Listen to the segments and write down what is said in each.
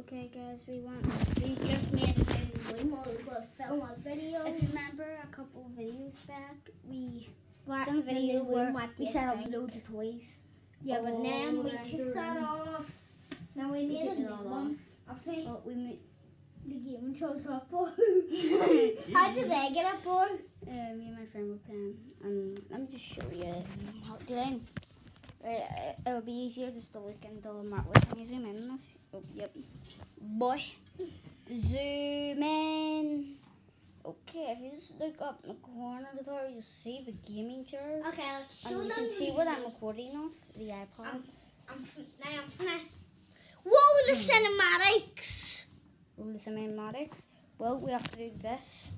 Okay guys, we just made a video. We'll film a video. If you remember a couple videos back, we done a video where we set up think? loads of toys. Yeah, but then we around the took that room. off. Then we made took a it new all one. I think But we made the game shows up. How did they get up, boy? me and my friend were playing. Let me just show you how to do. Right, it'll be easier just to look into the map. Wait, can you zoom in on this? Oh, yep. Boy, zoom in. Okay, if you just look up in the corner there, you'll see the gaming chair. Okay, let's show And you them. can see what I'm recording off, the iPod. I'm Whoa, the cinematics! Roll the cinematics. Well, we have to do this.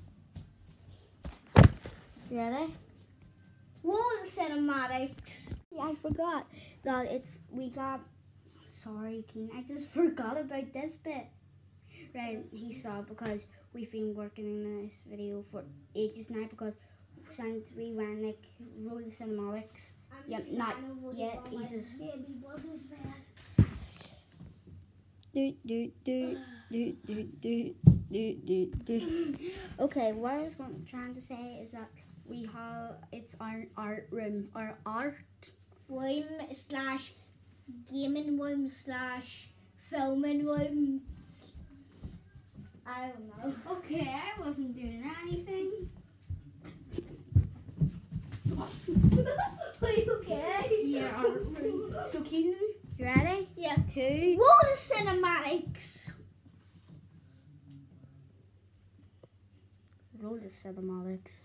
You ready? Whoa, the cinematics! Yeah, I forgot that sorry, Keen, I just forgot about this bit. Right, he saw because we've been working on this video for ages now because since we went like roll the cinematics. Yep, not yet. He's just do. Okay, what I was trying to say is that it's our art room, our art room slash gaming room slash filming room. I don't know. Okay, I wasn't doing anything. Are you okay? Yeah, art room. So Keaton, you ready? Yeah. 2. Whoa, the cinematics! Roll the cinematics.